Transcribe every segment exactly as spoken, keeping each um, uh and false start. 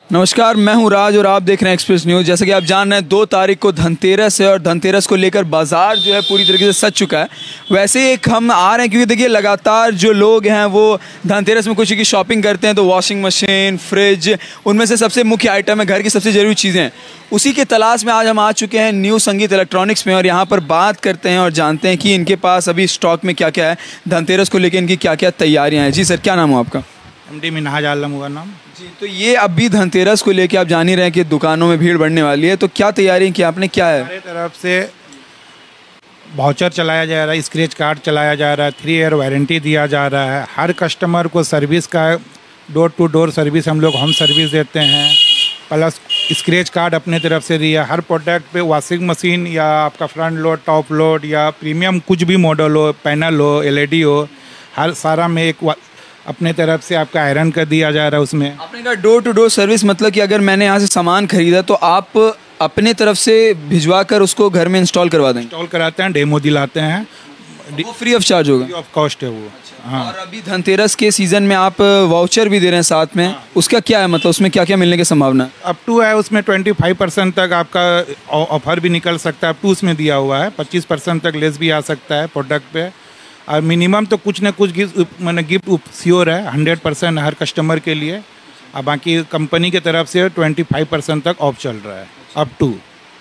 नमस्कार, मैं हूं राज और आप देख रहे हैं एक्सप्रेस न्यूज़। जैसे कि आप जान रहे हैं, दो तारीख को धनतेरस है और धनतेरस को लेकर बाज़ार जो है पूरी तरीके से सज चुका है। वैसे एक हम आ रहे हैं क्योंकि देखिए लगातार जो लोग हैं वो धनतेरस में कुछ की शॉपिंग करते हैं, तो वॉशिंग मशीन, फ्रिज, उनमें से सबसे मुख्य आइटम है घर की सबसे ज़रूरी चीज़ें। उसी के तलाश में आज हम आ चुके हैं न्यू संगीत इलेक्ट्रॉनिक्स में और यहाँ पर बात करते हैं और जानते हैं कि इनके पास अभी स्टॉक में क्या क्या है, धनतेरस को लेकर इनकी क्या क्या तैयारियाँ हैं। जी सर, क्या नाम है आपका? एमडी मिनहाज आलम हुआ नाम जी। तो ये अभी धनतेरस को लेके आप जान ही रहे हैं कि दुकानों में भीड़ बढ़ने वाली है, तो क्या तैयारी की आपने, क्या है? हमारे तरफ से वाउचर चलाया जा रहा है, स्क्रैच कार्ड चलाया जा रहा है, थ्री ईयर वारंटी दिया जा रहा है। हर कस्टमर को सर्विस का डोर टू डोर सर्विस हम लोग होम सर्विस देते हैं, प्लस स्क्रैच कार्ड अपने तरफ से दिया। हर प्रोडक्ट पे वॉशिंग मशीन या आपका फ्रंट लोड, टॉप लोड या प्रीमियम कुछ भी मॉडल हो, पैनल हो, एलईडी हो, हर सारा में एक अपने तरफ से आपका आयरन कर दिया जा रहा है। उसमें आपने कहा डोर टू डोर सर्विस, मतलब कि अगर मैंने यहाँ से सामान खरीदा तो आप अपने तरफ से भिजवा कर उसको घर में इंस्टॉल करवा देंगे? इंस्टॉल कराते हैं, डेमो दिलाते हैं, वो फ्री ऑफ चार्ज होगा? फ्री ऑफ कॉस्ट है वो। अच्छा। हाँ। और अभी धनतेरस के सीजन में आप वाउचर भी दे रहे हैं साथ में। हाँ। उसका क्या है, मतलब उसमें क्या क्या मिलने की संभावना है? अप टू है उसमें ट्वेंटी फाइव परसेंट तक आपका ऑफर भी निकल सकता है। अप टू उसमें दिया हुआ है, पच्चीस परसेंट तक लेस भी आ सकता है प्रोडक्ट पे। और मिनिमम तो कुछ ना कुछ गिफ्ट मैंने गिफ्ट श्योर है हंड्रेड परसेंट हर कस्टमर के लिए। और बाकी कंपनी की तरफ से ट्वेंटी फाइव परसेंट तक ऑफ चल रहा है अप टू।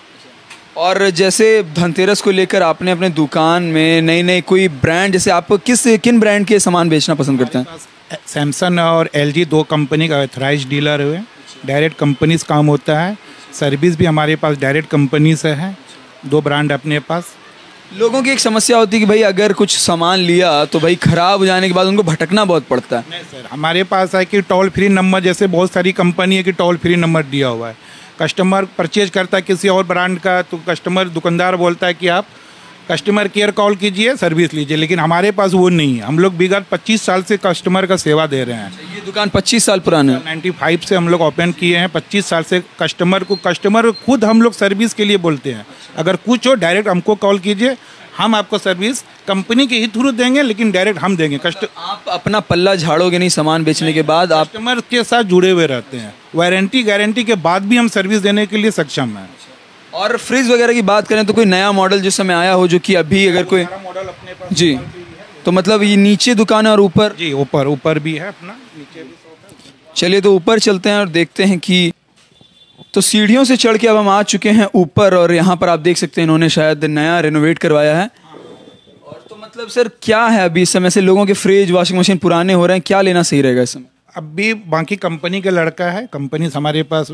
और जैसे धनतेरस को लेकर आपने अपने दुकान में नई नई कोई ब्रांड, जैसे आप किस किन ब्रांड के सामान बेचना पसंद करते हैं? सैमसंग और एलजी दो कंपनी का ऑथराइज्ड डीलर हुए, डायरेक्ट कंपनी से काम होता है। सर्विस भी हमारे पास डायरेक्ट कंपनी से है, दो ब्रांड अपने पास। लोगों की एक समस्या होती है कि भाई अगर कुछ सामान लिया तो भाई ख़राब हो जाने के बाद उनको भटकना बहुत पड़ता है। नहीं सर, हमारे पास है कि टोल फ्री नंबर, जैसे बहुत सारी कंपनी है कि टोल फ्री नंबर दिया हुआ है। कस्टमर परचेज करता है किसी और ब्रांड का तो कस्टमर दुकानदार बोलता है कि आप कस्टमर केयर कॉल कीजिए, सर्विस लीजिए, लेकिन हमारे पास वो नहीं है। हम लोग विगत पच्चीस साल से कस्टमर का सेवा दे रहे हैं। ये दुकान पच्चीस साल पुरानी है? नाइन्टी फाइव से हम लोग ओपन किए हैं। पच्चीस साल से कस्टमर को कस्टमर खुद हम लोग सर्विस के लिए बोलते हैं, अगर कुछ हो डायरेक्ट हमको कॉल कीजिए, हम आपको सर्विस कंपनी के ही थ्रू देंगे, लेकिन डायरेक्ट हम देंगे। कस्ट आप अपना पल्ला झाड़ोगे नहीं सामान बेचने के बाद? आप कस्टमर के साथ जुड़े हुए रहते हैं, वारंटी गारंटी के बाद भी हम सर्विस देने के लिए सक्षम हैं। और फ्रिज वगैरह की बात करें तो कोई नया मॉडल जिस समय आया हो जो कि अभी अगर कोई मॉडल अपने पास जी, तो मतलब ये नीचे दुकान है और ऊपर? जी ऊपर ऊपर भी है अपना, नीचे भी। चलिए तो ऊपर चलते हैं और देखते हैं कि तो सीढ़ियों से चढ़ के अब हम आ चुके हैं ऊपर और यहाँ पर आप देख सकते हैं इन्होंने शायद नया रेनोवेट करवाया है। और तो मतलब सर क्या है अभी इस समय से लोगों के फ्रिज, वॉशिंग मशीन पुराने हो रहे हैं, क्या लेना सही रहेगा इस समय? अभी बाकी कंपनी का लड़का है, कंपनी हमारे पास,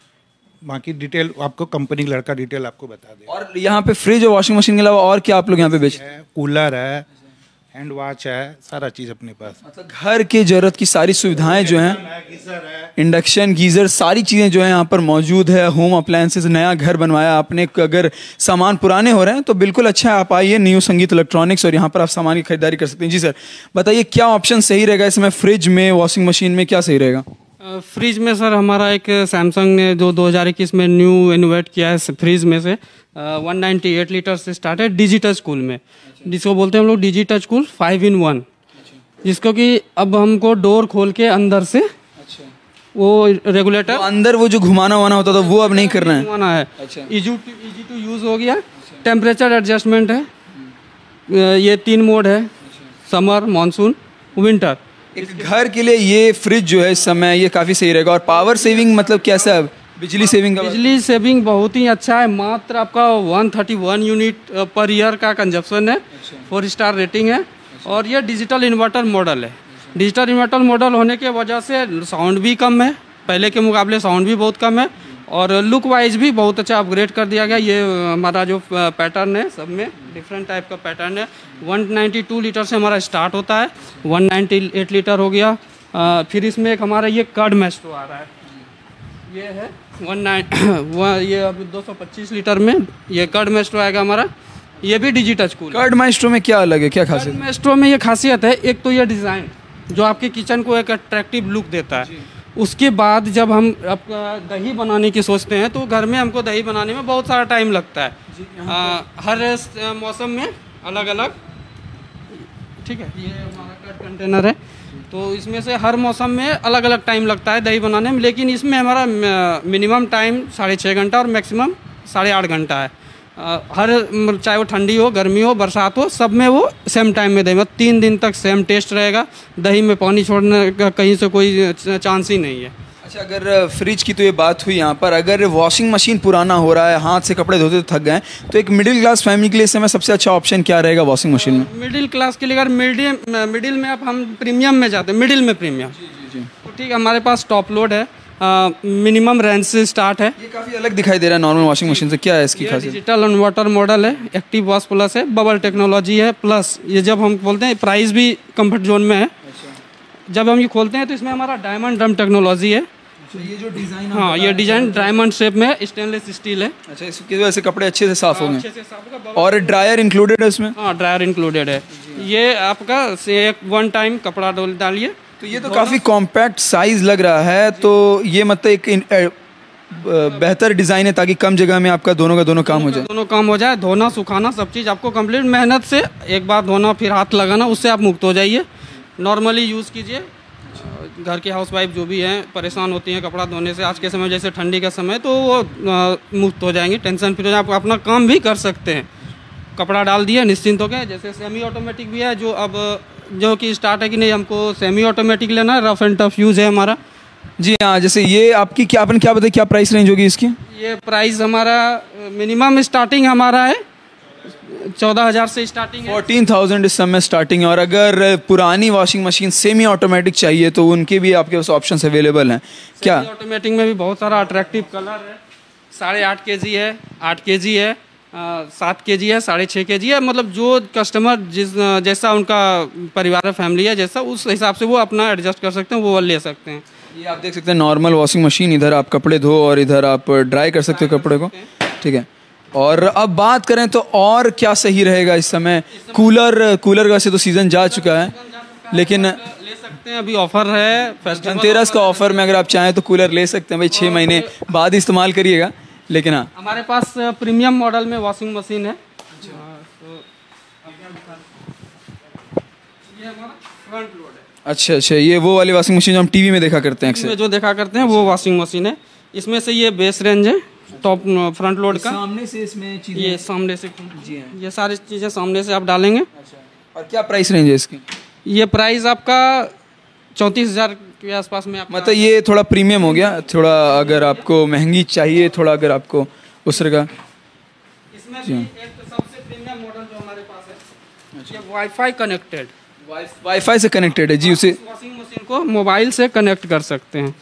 बाकी डिटेल आपको कंपनी का लड़का डिटेल आपको बता दे। और यहाँ पे फ्रिज और वॉशिंग मशीन के अलावा और क्या आप लोग यहाँ पे बेचते हैं? कूलर है, हैंड वॉच है, सारा चीज़ अपने पास। मतलब घर की जरूरत की सारी सुविधाएं जो हैं, इंडक्शन, गीज़र, सारी चीज़ें जो हैं यहाँ पर मौजूद है। होम अप्लायंसेस, नया घर बनवाया आपने, अगर सामान पुराने हो रहे हैं तो बिल्कुल अच्छा है, आप आइए न्यू संगीत इलेक्ट्रॉनिक्स और यहाँ पर आप सामान की खरीदारी कर सकते हैं। जी सर, बताइए क्या ऑप्शन सही रहेगा इसमें, फ्रिज में, वॉशिंग मशीन में क्या सही रहेगा? फ्रिज में सर हमारा एक सैमसंग ने जो दो हज़ार इक्कीस में न्यू इनोवेट किया है फ्रिज में से वन नाइन्टी एट लीटर से स्टार्ट है डिजिटल कूल में, जिसको बोलते हैं हम लोग digital cool five in one, जिसको कि अब हमको डोर खोल के अंदर से वो रेगुलेटर, तो अंदर वो जो घुमाना वाना होता था वो अब नहीं करना है, घुमाना है। Easy to easy to use हो गया। टेम्परेचर एडजस्टमेंट है, ये तीन मोड है, समर, मानसून, विंटर। एक घर के लिए ये फ्रिज जो है इस समय ये काफ़ी सही रहेगा। और पावर सेविंग मतलब कैसा है, बिजली सेविंग का? बिजली सेविंग बहुत ही अच्छा है, मात्र आपका one thirty one unit per year का कंजप्शन है, फोर स्टार रेटिंग है। और ये डिजिटल इन्वर्टर मॉडल है। डिजिटल इन्वर्टर मॉडल होने की वजह से साउंड भी कम है, पहले के मुकाबले साउंड भी बहुत कम है, और लुक वाइज भी बहुत अच्छा अपग्रेड कर दिया गया। ये हमारा जो पैटर्न है सब में डिफरेंट टाइप का पैटर्न है। वन नाइन्टी टू लीटर से हमारा स्टार्ट होता है, वन नाइन्टी एट लीटर हो गया। आ, फिर इसमें एक हमारा ये कर्ड मैस्ट्रो आ रहा है, ये है वन नाइन ये अभी दो सौ पच्चीस लीटर में ये कर्ड मैस्ट्रो आएगा हमारा, ये भी डिजिटल कूल। कर्ड मैस्ट्रो में क्या अलग है, क्या खासियत? कर्ड मैस्ट्रो में ये खासियत है, एक तो ये डिज़ाइन जो आपके किचन को एक अट्रैक्टिव लुक देता है। उसके बाद जब हम आपका दही बनाने की सोचते हैं तो घर में हमको दही बनाने में बहुत सारा टाइम लगता है, आ, हर मौसम में अलग अलग। ठीक है, ये हमारा कर्ड कंटेनर है, तो इसमें से हर मौसम में अलग अलग टाइम लगता है दही बनाने में, लेकिन इसमें हमारा मिनिमम टाइम साढ़े छः घंटा और मैक्सिमम साढ़े आठ घंटा है। आ, हर चाहे वो ठंडी हो, गर्मी हो, बरसात हो, सब में वो सेम टाइम में दही, मतलब तीन दिन तक सेम टेस्ट रहेगा। दही में पानी छोड़ने का कहीं से कोई चांस ही नहीं है। अच्छा, अगर फ्रिज की तो ये बात हुई यहाँ पर, अगर वॉशिंग मशीन पुराना हो रहा है, हाथ से कपड़े धोते तो थक गए, तो एक मिडिल क्लास फैमिली के लिए इस समय सबसे अच्छा ऑप्शन क्या रहेगा वॉशिंग मशीन में? मिडिल क्लास के लिए अगर मीडियम मिडिल में अब हम प्रीमियम में जाते हैं, मिडिल में प्रीमियम, तो ठीक है, हमारे पास टॉप लोड है, मिनिमम रेंज से स्टार्ट है। ये काफ़ी अलग दिखाई दे रहा है नॉर्मल वॉशिंग मशीन से, क्या है इसकी खासियत? डिजिटल इन्वर्टर मॉडल है, एक्टिव वॉश प्लस है, बबल टेक्नोलॉजी है, प्लस ये जब हम बोलते हैं प्राइस भी कंफर्ट जोन में है। जब हम ये खोलते हैं तो इसमें हमारा डायमंड ड्रम टेक्नोलॉजी है। ये जो डिज़ाइन, हाँ, ये डिजाइन डायमंड शेप में स्टेनलेस स्टील है। अच्छा, इसकी वजह से कपड़े अच्छे से साफ होंगे। अच्छे से साफ होगा। और ड्रायर इंक्लूडेड है इसमें? हाँ, ड्रायर इंक्लूडेड है। ये आपका एक वन टाइम कपड़ा डालिए। तो ये तो काफ़ी कॉम्पैक्ट साइज लग रहा है, तो ये मतलब एक इन, ए, बेहतर डिज़ाइन है ताकि कम जगह में आपका दोनों का दोनों काम हो जाए। दोनों काम हो जाए, धोना सुखाना सब चीज़ आपको कंप्लीट, मेहनत से एक बार धोना फिर हाथ लगाना, उससे आप मुक्त हो जाइए। नॉर्मली यूज़ कीजिए। घर के हाउसवाइफ जो भी हैं परेशान होती हैं कपड़ा धोने से, आज के समय जैसे ठंडी का समय, तो वो मुक्त हो जाएंगी, टेंशन फ्री हो जाए, आप अपना काम भी कर सकते हैं। कपड़ा डाल दिया, निश्चिंत हो गए। जैसे सेमी ऑटोमेटिक भी है, जो अब जो कि स्टार्ट है कि नहीं हमको सेमी ऑटोमेटिक लेना है, रफ एंड टफ यूज़ है हमारा। जी हाँ, जैसे ये आपकी क्या, आपने क्या बताया, क्या प्राइस रेंज होगी इसकी? ये प्राइस हमारा मिनिमम स्टार्टिंग हमारा है चौदह हज़ार से स्टार्टिंग है। फोर्टीन थाउजेंड इस समय स्टार्टिंग है। और अगर पुरानी वॉशिंग मशीन सेमी ऑटोमेटिक चाहिए तो उनके भी आपके पास ऑप्शन अवेलेबल हैं क्या? ऑटोमेटिक में भी बहुत सारा अट्रैक्टिव कलर है। साढ़े आठ के जी है, आठ के जी है, सात के जी है, साढ़े छः के जी है। मतलब जो कस्टमर जिस जैसा उनका परिवार है, फैमिली है, जैसा उस हिसाब से वो अपना एडजस्ट कर सकते हैं, वो ले सकते हैं। ये आप देख सकते हैं नॉर्मल वॉशिंग मशीन, इधर आप कपड़े धो और इधर आप ड्राई कर सकते हो कपड़े को, ठीक है। और अब बात करें तो और क्या सही रहेगा इस समय? कूलर कूलर वैसे तो सीज़न जा चुका है, लेकिन ले सकते हैं, अभी ऑफर है धनतेरस का ऑफर में अगर आप चाहें तो कूलर ले सकते हैं भाई, छः महीने बाद इस्तेमाल करिएगा। लेकिन हाँ, हमारे पास प्रीमियम मॉडल में वॉशिंग मशीन है। तो ये हमारा फ्रंट लोड है। अच्छा अच्छा, ये वो वाली वॉशिंग मशीन जो हम टीवी में देखा करते हैं अक्सर, जो देखा करते हैं वो वॉशिंग मशीन है। इसमें से ये बेस रेंज है टॉप फ्रंट लोड का। सामने से इसमें चीजें, ये सामने से, जी हाँ, ये सारी चीज़ें सामने से आप डालेंगे। अच्छा, और क्या प्राइस रेंज है इसकी? ये प्राइस आपका चौंतीस हज़ार के आसपास में। मतलब ये थोड़ा प्रीमियम हो गया, थोड़ा अगर आपको महंगी चाहिए, थोड़ा अगर आपको उस तरह का। इसमें भी एक सबसे प्रीमियम मॉडल जो हमारे पास है, ये वाईफाई कनेक्टेड, वाईफाई से कनेक्टेड है जी। उसे वॉशिंग मशीन को मोबाइल से कनेक्ट कर सकते हैं।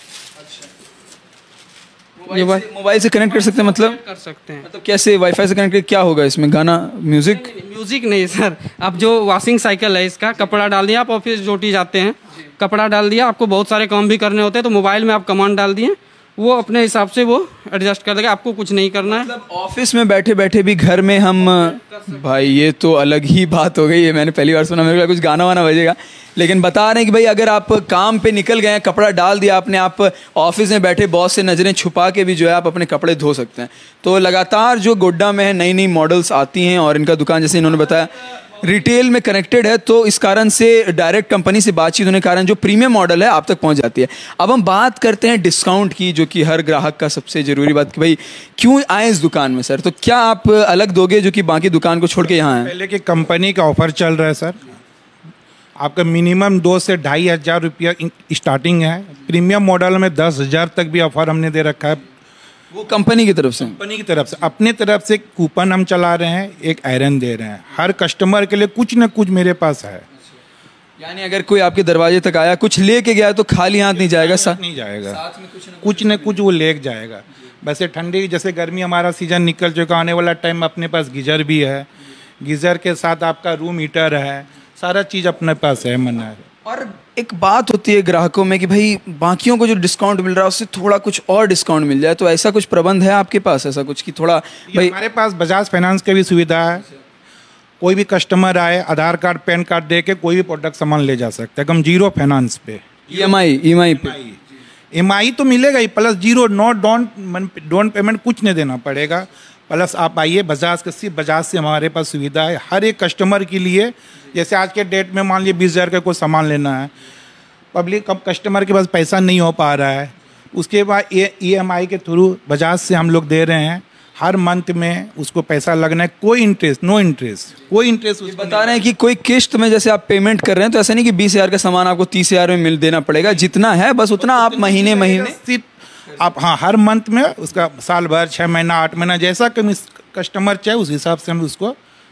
ये मोबाइल से कनेक्ट कर सकते हैं, मतलब कर सकते हैं। मतलब कैसे वाईफाई से कनेक्ट, क्या होगा इसमें? गाना, म्यूजिक? म्यूजिक नहीं सर, अब जो वॉशिंग साइकिल है इसका, कपड़ा डाल दिया, आप ऑफिस ड्यूटी जाते हैं, कपड़ा डाल दिया, आपको बहुत सारे काम भी करने होते हैं, तो मोबाइल में आप कमांड डाल दिए, वो अपने हिसाब से वो एडजस्ट कर देगा, आपको कुछ नहीं करना है। मतलब ऑफिस में बैठे बैठे भी घर में हम, भाई ये तो अलग ही बात हो गई है, मैंने पहली बार सुना। मेरे को कुछ गाना वाना बजेगा, लेकिन बता रहे हैं कि भाई अगर आप काम पे निकल गए हैं, कपड़ा डाल दिया आपने, आप ऑफिस में बैठे बॉस से नज़रें छुपा के भी जो है आप अपने कपड़े धो सकते हैं। तो लगातार जो गोड्डा में है नई नई मॉडल्स आती हैं, और इनका दुकान जैसे इन्होंने बताया रिटेल में कनेक्टेड है, तो इस कारण से डायरेक्ट कंपनी से बातचीत होने के कारण जो प्रीमियम मॉडल है आप तक पहुंच जाती है। अब हम बात करते हैं डिस्काउंट की, जो कि हर ग्राहक का सबसे ज़रूरी बात कि भाई क्यों आए इस दुकान में सर, तो क्या आप अलग दोगे जो कि बाकी दुकान को छोड़ के यहाँ आए? पहले की कंपनी का ऑफर चल रहा है सर, आपका मिनिमम दो से ढाई हज़ार रुपया स्टार्टिंग है, प्रीमियम मॉडल में दस हज़ार तक भी ऑफर हमने दे रखा है। वो कंपनी की तरफ से, कंपनी की तरफ से, अपने तरफ से कूपन हम चला रहे हैं, एक आयरन दे रहे हैं हर कस्टमर के लिए, कुछ ना कुछ मेरे पास है। यानी अगर कोई आपके दरवाजे तक आया कुछ लेके गया तो खाली हाथ नहीं जाएगा, साथ नहीं जाएगा, साथ में कुछ न कुछ न कुछ वो लेके जाएगा। वैसे ठंडी, जैसे गर्मी हमारा सीजन निकल चुका, आने वाला टाइम अपने पास गीजर भी है, गीजर के साथ आपका रूम हीटर है, सारा चीज़ अपने पास है। मना है। और एक बात होती है ग्राहकों में कि भाई बाकियों को जो डिस्काउंट मिल रहा है उससे थोड़ा कुछ और डिस्काउंट मिल जाए, तो ऐसा कुछ प्रबंध है आपके पास, ऐसा कुछ कि थोड़ा भाई? हमारे पास बजाज फाइनेंस की भी सुविधा है, कोई भी कस्टमर आए आधार कार्ड पैन कार्ड दे के कोई भी प्रोडक्ट सामान ले जा सकता है, हम जीरो फाइनेंस पे, ई एम आई ई एम आई पे एम आई तो मिलेगा ही, plus zero not don't don't payment कुछ नहीं देना पड़ेगा। प्लस आप आइए बजाज के, सिर्फ बजाज से हमारे पास सुविधा है हर एक कस्टमर के लिए। जैसे आज के डेट में मान लीजिए बीस हज़ार का कोई सामान लेना है पब्लिक अब कस्टमर के पास पैसा नहीं हो पा रहा है, उसके बाद ये ई एम आई के थ्रू बजाज से हम लोग दे रहे हैं। हर मंथ में उसको पैसा लगना है, कोई इंटरेस्ट, नो इंटरेस्ट, कोई इंटरेस्ट। बता रहे हैं कि कोई किस्त में जैसे आप पेमेंट कर रहे हैं तो ऐसा नहीं कि बीस हज़ार का सामान आपको तीस हज़ार में मिल देना पड़ेगा, जितना है बस उतना आप महीने महीने सिर्फ आप हाँ हर मंथ में उसका साल भर, छः महीना, आठ महीना, जैसा कम कस्टमर चाहे उस हिसाब से हम उसको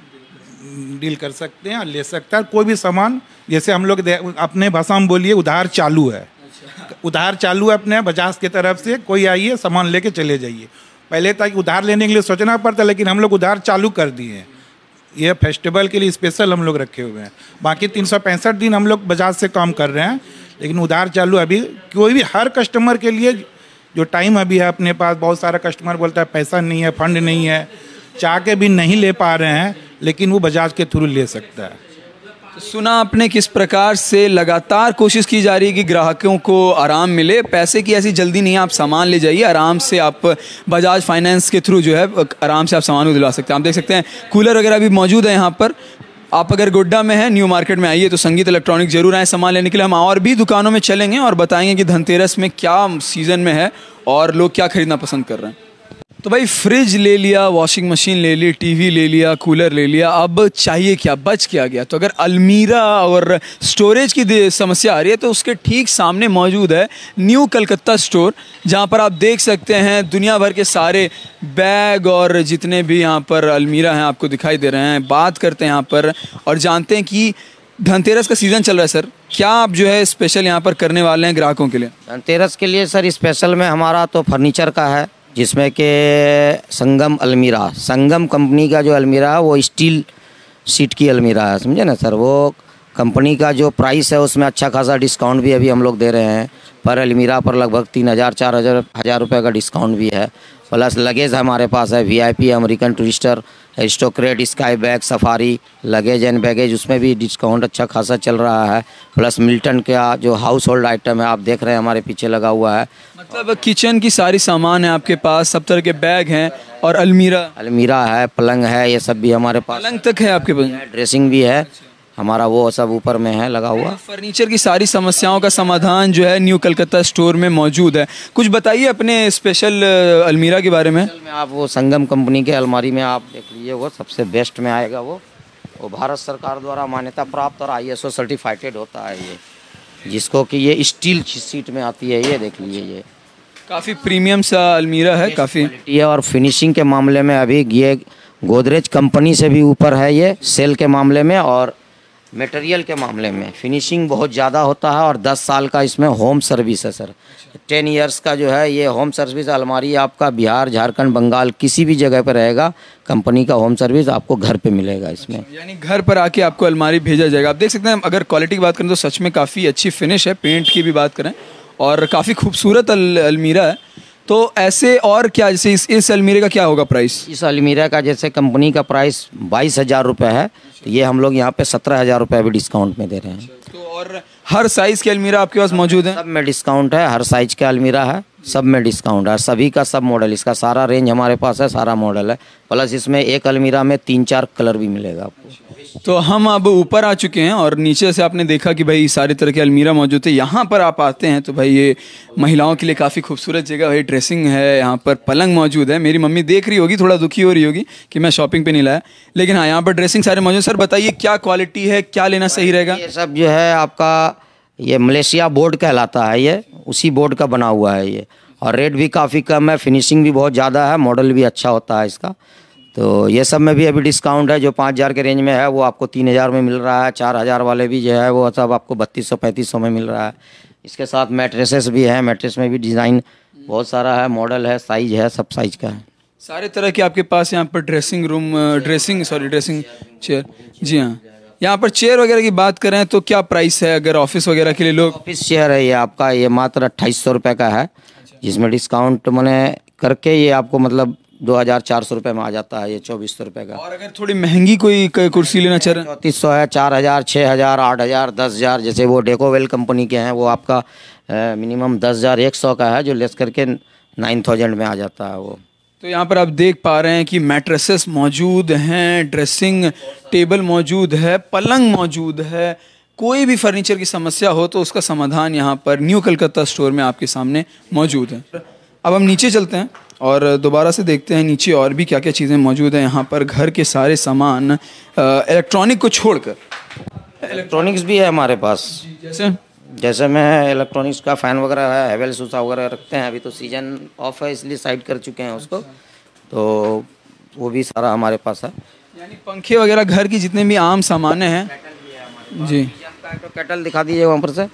डील कर सकते हैं और ले सकते हैं। कोई भी सामान जैसे हम लोग अपने भाषा में बोलिए उधार चालू है, उधार चालू है अपने बजाज की तरफ से। कोई आइए सामान लेके चले जाइए। पहले तक उधार लेने के लिए सोचना पड़ता, लेकिन हम लोग उधार चालू कर दिए हैं। ये फेस्टिवल के लिए स्पेशल हम लोग रखे हुए हैं। बाकी तीन सौ पैंसठ दिन हम लोग बजाज से काम कर रहे हैं, लेकिन उधार चालू अभी कोई भी हर कस्टमर के लिए जो टाइम अभी है अपने पास। बहुत सारा कस्टमर बोलता है पैसा नहीं है, फंड नहीं है, चाह के भी नहीं ले पा रहे हैं, लेकिन वो बजाज के थ्रू ले सकता है। तो सुना आपने किस प्रकार से लगातार कोशिश की जा रही है कि ग्राहकों को आराम मिले। पैसे की ऐसी जल्दी नहीं है, आप सामान ले जाइए आराम से। आप बजाज फाइनेंस के थ्रू जो है आराम से आप सामान को दिलवा सकते हैं। आप देख सकते हैं कूलर वगैरह भी मौजूद है यहाँ पर। आप अगर गोड्डा में हैं, न्यू मार्केट में आइए तो संगीत इलेक्ट्रॉनिक जरूर आए सामान लेने के लिए। हम और भी दुकानों में चलेंगे और बताएंगे कि धनतेरस में क्या सीज़न में है और लोग क्या खरीदना पसंद कर रहे हैं। तो भाई फ्रिज ले लिया, वॉशिंग मशीन ले ली, टीवी ले लिया, कूलर ले लिया, अब चाहिए क्या, बच क्या गया? तो अगर अलमीरा और स्टोरेज की समस्या आ रही है तो उसके ठीक सामने मौजूद है न्यू कलकत्ता स्टोर, जहां पर आप देख सकते हैं दुनिया भर के सारे बैग और जितने भी यहाँ पर अलमीरा हैं आपको दिखाई दे रहे हैं। बात करते हैं यहाँ पर और जानते हैं कि धनतेरस का सीज़न चल रहा है सर, क्या आप जो है स्पेशल यहाँ पर करने वाले हैं ग्राहकों के लिए? धनतेरस के लिए सर स्पेशल में हमारा तो फर्नीचर का है, जिसमें कि संगम अलमीरा, संगम कंपनी का जो अलमीरा है वो स्टील सीट की अलमीरा है, समझे ना सर। वो कंपनी का जो प्राइस है उसमें अच्छा खासा डिस्काउंट भी अभी हम लोग दे रहे हैं। पर अलमीरा पर लगभग तीन हज़ार चार हज़ार हज़ार रुपये का डिस्काउंट भी है। प्लस लगेज हमारे पास है V I P, American Tourister, Aristocrat, Skybags, Safari, luggage and baggage, उसमें भी डिस्काउंट अच्छा खासा चल रहा है। प्लस मिल्टन का जो हाउस होल्ड आइटम है आप देख रहे हैं हमारे पीछे लगा हुआ है। मतलब किचन की सारी सामान है आपके पास, सब तरह के बैग हैं और अलमीरा अलमीरा है, पलंग है, ये सब भी हमारे पास। पलंग तक है आपके पास? ड्रेसिंग भी है हमारा, वो सब ऊपर में है लगा हुआ। फर्नीचर की सारी समस्याओं का समाधान जो है न्यू कलकत्ता स्टोर में मौजूद है। कुछ बताइए अपने स्पेशल अलमीरा के बारे में। में आप वो संगम कंपनी के अलमारी में आप देख लीजिए, वो सबसे बेस्ट में आएगा। वो वो भारत सरकार द्वारा मान्यता प्राप्त और आई एस ओ सर्टिफाइड होता है ये, जिसको कि ये स्टील सीट में आती है। ये देख लीजिए, ये काफ़ी प्रीमियम सा अलमीरा है, काफ़ी ये। और फिनिशिंग के मामले में अभी ये गोदरेज कंपनी से भी ऊपर है ये, सेल के मामले में और मटेरियल के मामले में फिनिशिंग बहुत ज़्यादा होता है। और दस साल का इसमें होम सर्विस है सर, टेन इयर्स का जो है ये होम सर्विस अलमारी आपका बिहार, झारखंड, बंगाल किसी भी जगह पर रहेगा, कंपनी का होम सर्विस आपको घर पे मिलेगा इसमें। यानी घर पर आके आपको अलमारी भेजा जाएगा। आप देख सकते हैं अगर क्वालिटी की बात करें तो सच में काफ़ी अच्छी फिनिश है। पेंट की भी बात करें और काफ़ी खूबसूरत अल, अलमीरा है। तो ऐसे और क्या, जैसे इस इस अलमीरे का क्या होगा प्राइस? इस अलमीरा का जैसे कंपनी का प्राइस बाईस हज़ार रुपये है, तो ये हम लोग यहाँ पे सत्रह हज़ार रुपये भी डिस्काउंट में दे रहे हैं। तो और हर साइज़ के अलमीरा आपके पास मौजूद है? सब में डिस्काउंट है, हर साइज़ का अलमीरा है, सब में डिस्काउंट है, सभी का सब मॉडल, इसका सारा रेंज हमारे पास है, सारा मॉडल है। प्लस इसमें एक अलमीरा में तीन चार कलर भी मिलेगा आपको। तो हम अब ऊपर आ चुके हैं और नीचे से आपने देखा कि भाई सारे तरह के अलमीरा मौजूद है। यहाँ पर आप आते हैं तो भाई ये महिलाओं के लिए काफ़ी खूबसूरत जगह है। ड्रेसिंग है, यहाँ पर पलंग मौजूद है। मेरी मम्मी देख रही होगी, थोड़ा दुखी हो रही होगी कि मैं शॉपिंग पे नहीं लाया, लेकिन हाँ यहाँ पर ड्रेसिंग सारे मौजूद। सर बताइए क्या क्वालिटी है, क्या लेना सही रहेगा? ये सब जो है आपका ये मलेशिया बोर्ड कहलाता है, ये उसी बोर्ड का बना हुआ है ये, और रेट भी काफ़ी कम है, फिनिशिंग भी बहुत ज़्यादा है, मॉडल भी अच्छा होता है इसका। तो ये सब में भी अभी डिस्काउंट है। जो पाँच हज़ार के रेंज में है वो आपको तीन हज़ार में मिल रहा है, चार हज़ार वाले भी जो है वो सब आपको बत्तीस सौ पैंतीस सौ में मिल रहा है। इसके साथ मैट्रेसेस भी है, मैट्रेस में भी डिज़ाइन बहुत सारा है, मॉडल है, साइज है, सब साइज का है। सारे तरह के आपके पास यहाँ पर dressing room, dressing sorry dressing chair, जी हाँ। यहाँ पर चेयर वगैरह की बात करें तो क्या प्राइस है अगर ऑफिस वगैरह के लिए लोग? ऑफिस चेयर है ये आपका, ये मात्र अट्ठाईस सौ रुपये का है, जिसमें डिस्काउंट मैंने करके ये आपको मतलब दो हज़ार चार सौ रुपये में आ जाता है ये, चौबीस सौ रुपये का। और अगर थोड़ी महंगी कोई कुर्सी लेना चाह रहे हैं? चौंतीस सौ है, चार हज़ार, छः हज़ार, आठ हज़ार, दस हज़ार। जैसे वो डेकोवेल कंपनी के हैं वो आपका मिनिमम दस हज़ार एक सौ का है, जो लेस करके नाइन थाउजेंड में आ जाता है वो। तो यहाँ पर आप देख पा रहे हैं कि मैट्रेसेस मौजूद हैं, ड्रेसिंग टेबल मौजूद है, पलंग मौजूद है, कोई भी फर्नीचर की समस्या हो तो उसका समाधान यहाँ पर न्यू कलकत्ता स्टोर में आपके सामने मौजूद है। अब हम नीचे चलते हैं और दोबारा से देखते हैं नीचे और भी क्या क्या चीज़ें मौजूद हैं यहाँ पर। घर के सारे सामान इलेक्ट्रॉनिक को छोड़कर इलेक्ट्रॉनिक्स भी है हमारे पास। जैसे जैसे में इलेक्ट्रॉनिक्स का फ़ैन वगैरह है, हेवेल्स ऊषा वगैरह रखते हैं। अभी तो सीजन ऑफ है इसलिए साइड कर चुके हैं उसको, तो वो भी सारा हमारे पास है। यानी पंखे वगैरह घर की जितने भी आम सामान हैं जी। तो केटल दिखा दीजिए वहाँ पर से।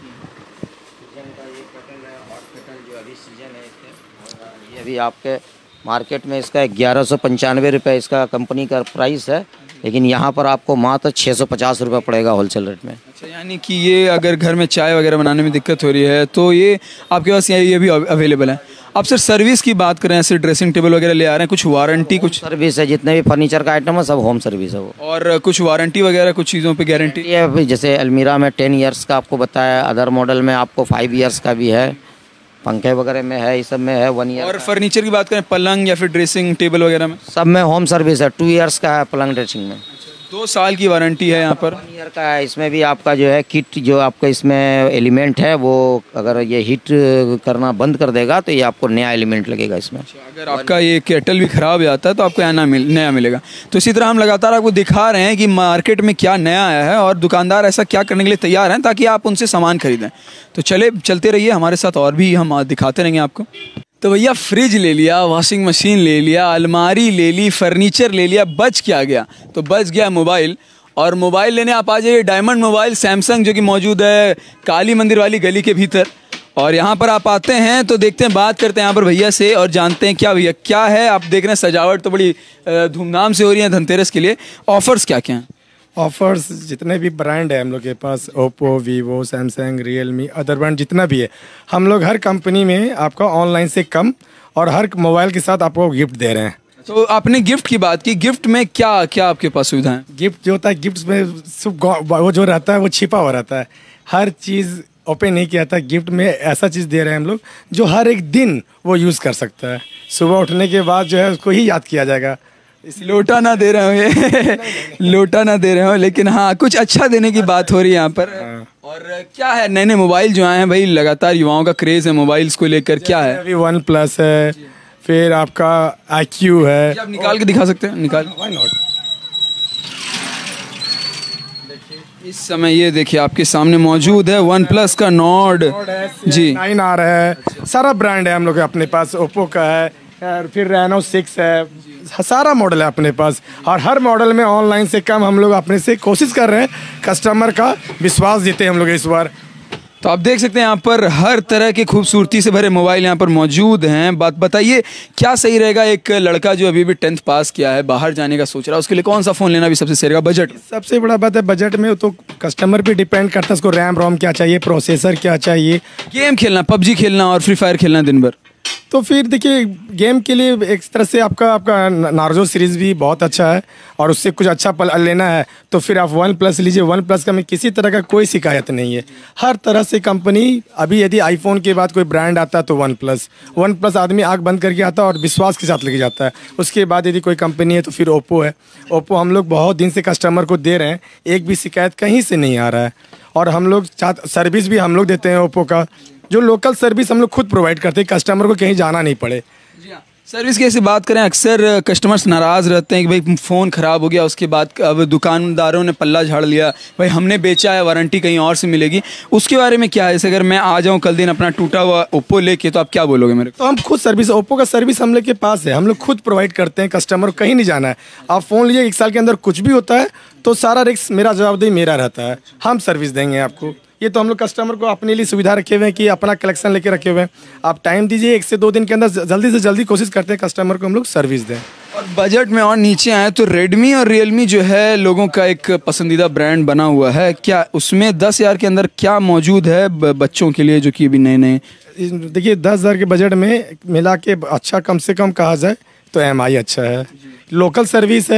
ये अभी आपके मार्केट में इसका ग्यारह सौ पंचानवे रुपये इसका कंपनी का प्राइस है, लेकिन यहाँ पर आपको मात्र छः सौ पचास रुपये पड़ेगा होलसेल रेट में। अच्छा, यानी कि ये अगर घर में चाय वगैरह बनाने में दिक्कत हो रही है तो ये आपके पास ये ये भी अवेलेबल है। अब सर सर्विस की बात करें, ऐसे ड्रेसिंग टेबल वगैरह ले आ रहे हैं, कुछ वारंटी कुछ सर्विस है, जितने भी फर्नीचर का आइटम है सब होम सर्विस है वो। और कुछ वारंटी वगैरह कुछ चीज़ों पे गारंटी है, जैसे अलमीरा में टेन इयर्स का आपको बताया, अदर मॉडल में आपको फाइव इयर्स का भी है, पंखे वगैरह में है, इस सब में है वन ईयर। और फर्नीचर की बात करें, पलंग या फिर ड्रेसिंग टेबल वगैरह में सब में होम सर्विस है, टू इयर्स का है पलंग ड्रेसिंग में। दो साल की वारंटी है यहाँ पर। वन ईयर का है। इसमें भी आपका जो है किट जो आपका इसमें एलिमेंट है वो अगर ये हीट करना बंद कर देगा तो ये आपको नया एलिमेंट लगेगा इसमें। अगर आपका ये केटल भी ख़राब जाता है तो आपको नया मिल नया मिलेगा। तो इसी तरह हम लगातार आपको दिखा रहे हैं कि मार्केट में क्या नया आया है और दुकानदार ऐसा क्या करने के लिए तैयार हैं ताकि आप उनसे सामान खरीदें। तो चले चलते रहिए हमारे साथ, और भी हम दिखाते रहेंगे आपको। तो भैया फ्रिज ले लिया, वॉशिंग मशीन ले लिया, अलमारी ले ली, फर्नीचर ले लिया, बच क्या गया? तो बच गया मोबाइल। और मोबाइल लेने आप आ जाइए डायमंड मोबाइल सैमसंग, जो कि मौजूद है काली मंदिर वाली गली के भीतर। और यहाँ पर आप आते हैं तो देखते हैं, बात करते हैं यहाँ पर भैया से और जानते हैं क्या भैया क्या है। आप देख रहे हैं सजावट तो बड़ी धूमधाम से हो रही है धनतेरस के लिए। ऑफर्स क्या क्या हैं? ऑफर्स जितने भी ब्रांड है हम लोग के पास, Oppo, Vivo, Samsung, Realme, other brand जितना भी है, हम लोग हर कंपनी में आपका ऑनलाइन से कम और हर मोबाइल के साथ आपको गिफ्ट दे रहे हैं। तो आपने गिफ्ट की बात की, गिफ्ट में क्या क्या आपके पास सुविधा है? गिफ्ट जो होता है, गिफ्ट में सब वो जो रहता है वो छिपा हुआ रहता है, हर चीज़ ओपन नहीं किया था। गिफ्ट में ऐसा चीज़ दे रहे हैं हम लोग जो हर एक दिन वो यूज़ कर सकता है। सुबह उठने के बाद जो है उसको ही याद किया जाएगा। लोटा ना दे रहे हो ये लोटा ना दे रहे हो, लेकिन हाँ कुछ अच्छा देने की बात हो रही है यहाँ पर। और क्या है, नए नए मोबाइल जो आए हैं भाई, लगातार युवाओं का क्रेज है मोबाइल्स को लेकर, क्या है? अभी वन प्लस है, फिर आपका आई क्यू है। आप निकाल के दिखा सकते हैं? निकाल। Why not. इस समय ये देखिए आपके सामने मौजूद है वन प्लस का नॉर्ड जी नाइन आ रहा है, सारा ब्रांड है हम लोग के अपने पास। ओप्पो का है, और फिर रेनो सिक्स है, सारा मॉडल है अपने पास। और हर मॉडल में ऑनलाइन से कम हम लोग अपने से कोशिश कर रहे हैं, कस्टमर का विश्वास जीते हम लोग इस बार। तो आप देख सकते हैं यहाँ पर हर तरह के खूबसूरती से भरे मोबाइल यहाँ पर मौजूद हैं। बात बताइए क्या सही रहेगा, एक लड़का जो अभी भी टेंथ पास किया है, बाहर जाने का सोच रहा है, उसके लिए कौन सा फ़ोन लेना भी सबसे सही रहेगा? बजट सबसे बड़ा बात है, बजट में तो कस्टमर पे डिपेंड करता है, उसको रैम रोम क्या चाहिए, प्रोसेसर क्या चाहिए। गेम खेलना, पबजी खेलना और फ्री फायर खेलना दिन भर, तो फिर देखिए गेम के लिए एक तरह से आपका आपका नार्जो सीरीज़ भी बहुत अच्छा है, और उससे कुछ अच्छा पल लेना है तो फिर आप वन प्लस लीजिए। वन प्लस का में किसी तरह का कोई शिकायत नहीं है, हर तरह से कंपनी। अभी यदि आईफोन के बाद कोई ब्रांड आता है तो वन प्लस वन प्लस आदमी आँख बंद करके आता है और विश्वास के साथ लेके जाता है। उसके बाद यदि कोई कंपनी है तो फिर ओप्पो है। ओप्पो हम लोग बहुत दिन से कस्टमर को दे रहे हैं, एक भी शिकायत कहीं से नहीं आ रहा है। और हम लोग सर्विस भी हम लोग देते हैं ओप्पो का, जो लोकल सर्विस हम लोग खुद प्रोवाइड करते हैं, कस्टमर को कहीं जाना नहीं पड़े। जी हाँ, सर्विस की ऐसी बात करें, अक्सर कस्टमर्स नाराज़ रहते हैं कि भाई फ़ोन ख़राब हो गया, उसके बाद अब दुकानदारों ने पल्ला झाड़ लिया, भाई हमने बेचा है, वारंटी कहीं और से मिलेगी। उसके बारे में क्या है? जैसे अगर मैं आ जाऊँ कल दिन अपना टूटा हुआ ओप्पो लेके, तो आप क्या बोलोगे मेरे को? तो हम खुद सर्विस, ओप्पो का सर्विस हम लोग के पास है, हम लोग खुद प्रोवाइड करते हैं, कस्टमर को कहीं नहीं जाना है। आप फ़ोन लीजिए, एक साल के अंदर कुछ भी होता है तो सारा रिस्क मेरा जवाबदेही मेरा रहता है, हम सर्विस देंगे आपको। ये तो हम लोग कस्टमर को अपने लिए सुविधा रखे हुए हैं कि अपना कलेक्शन लेके रखे हुए हैं। आप टाइम दीजिए, एक से दो दिन के अंदर जल्दी से जल्दी कोशिश करते हैं कस्टमर को हम लोग सर्विस दें। और बजट में और नीचे आए तो रेडमी और रियलमी जो है लोगों का एक पसंदीदा ब्रांड बना हुआ है। क्या उसमें दस हज़ार के अंदर क्या मौजूद है बच्चों के लिए जो कि अभी नए नए? देखिए दस हज़ार के बजट में मिला के अच्छा कम से कम कहा जाए तो एम आई अच्छा है, लोकल सर्विस है,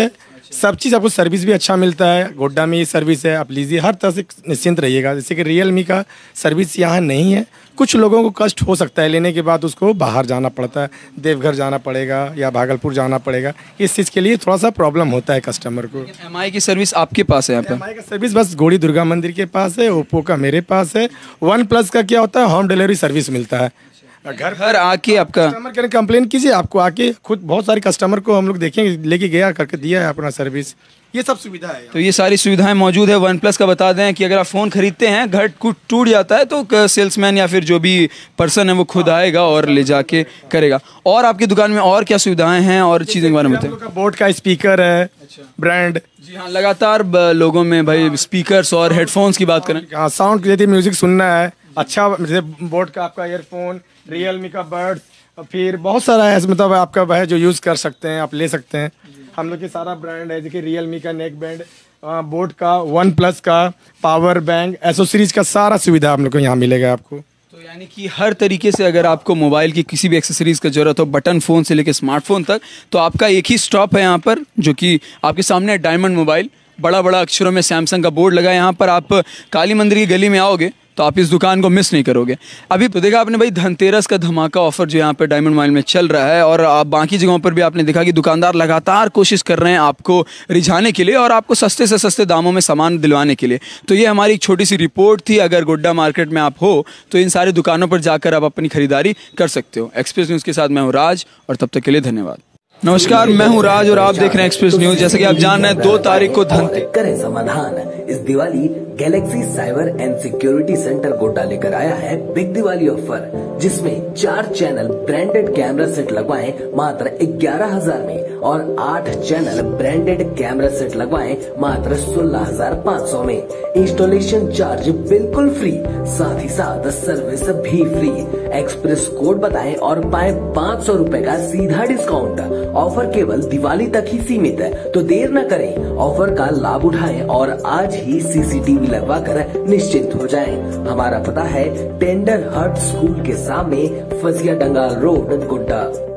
सब चीज़ आपको सर्विस भी अच्छा मिलता है। गोड्डा में ये सर्विस है, आप लीजिए, हर तरह से निश्चिंत रहिएगा। जैसे कि रियलमी का सर्विस यहाँ नहीं है, कुछ लोगों को कष्ट हो सकता है, लेने के बाद उसको बाहर जाना पड़ता है, देवघर जाना पड़ेगा या भागलपुर जाना पड़ेगा, इस चीज़ के लिए थोड़ा सा प्रॉब्लम होता है कस्टमर को। एम आई की सर्विस आपके पास है यहाँ पे? एम आई का सर्विस बस गोड़ी दुर्गा मंदिर के पास है, ओप्पो का मेरे पास है। वन प्लस का क्या होता है, होम डिलीवरी सर्विस मिलता है। घर घर आके आपका कस्टमर के कंप्लेन कीजिए, आपको आके खुद बहुत सारे कस्टमर को हम लोग देखेंगे लेके गया करके दिया है अपना सर्विस। ये सब सुविधा है। तो ये सारी सुविधाएं मौजूद है। वन प्लस का बता दें कि अगर आप फ़ोन खरीदते हैं, घर कुछ टूट जाता है तो सेल्समैन या फिर जो भी पर्सन है वो खुद आएगा और ले जाके करेगा। और आपकी दुकान में और क्या सुविधाएं हैं और चीज़ें के बारे में बताएं। बोट का स्पीकर है, ब्रांड। जी हाँ, लगातार ब- लोगों में भाई स्पीकर्स और हेडफोन्स की बात करें। हाँ, साउंड यदि म्यूजिक सुनना है अच्छा, जैसे बोट का आपका ईयरफोन, रियलमी का बर्ड्स, फिर बहुत सारा है, मतलब आपका है जो यूज़ कर सकते हैं, आप ले सकते हैं। हम लोग के सारा ब्रांड है, देखिए रियलमी का नेक बैंड, बोट का, वन प्लस का, पावर बैंक, एसोसीरीज का सारा सुविधा हम लोग को यहाँ मिलेगा आपको। तो यानी कि हर तरीके से अगर आपको मोबाइल की किसी भी एक्सेसरीज का जरूरत हो, बटन फ़ोन से लेकर स्मार्टफोन तक, तो आपका एक ही स्टॉप है यहाँ पर, जो कि आपके सामने है, डायमंड मोबाइल। बड़ा बड़ा अक्षरों में सैमसंग का बोर्ड लगा है यहाँ पर। आप काली मंदिर की गली में आओगे तो आप इस दुकान को मिस नहीं करोगे। अभी तो देखा आपने भाई धनतेरस का धमाका ऑफर जो यहाँ पे डायमंड मोबाइल में चल रहा है, और आप बाकी जगहों पर भी आपने देखा कि दुकानदार लगातार कोशिश कर रहे हैं आपको रिझाने के लिए और आपको सस्ते से सस्ते दामों में सामान दिलवाने के लिए। तो ये हमारी एक छोटी सी रिपोर्ट थी। अगर गोड्डा मार्केट में आप हो तो इन सारी दुकानों पर जाकर आप अपनी खरीदारी कर सकते हो। एक्सप्रेस न्यूज़ के साथ मैं हूँ राज, और तब तक के लिए धन्यवाद। नमस्कार, मैं हूं राज और आप देख रहे हैं एक्सप्रेस न्यूज। जैसे कि आप जान रहे हैं, दो तारीख को धन करें समाधान। इस Diwali Galaxy cyber and security centre Godda लेकर आया है बिग दिवाली ऑफर, जिसमें चार चैनल ब्रांडेड कैमरा सेट लगवाएं मात्र ग्यारह हजार में, और आठ चैनल ब्रांडेड कैमरा सेट लगवाएं मात्र सोलह हजार पाँच सौ में। इंस्टॉलेशन चार्ज बिल्कुल फ्री, साथ ही साथ सर्विस भी फ्री। एक्सप्रेस कोड बताएं और पाएं पाँच सौ रूपए का सीधा डिस्काउंट। ऑफर केवल दिवाली तक ही सीमित है, तो देर न करें, ऑफर का लाभ उठाएं और आज ही सीसीटीवी लगवाकर निश्चिंत हो जाएं। हमारा पता है टेंडर हट स्कूल के सामने, फसिया डंगाल रोड, गोड्डा।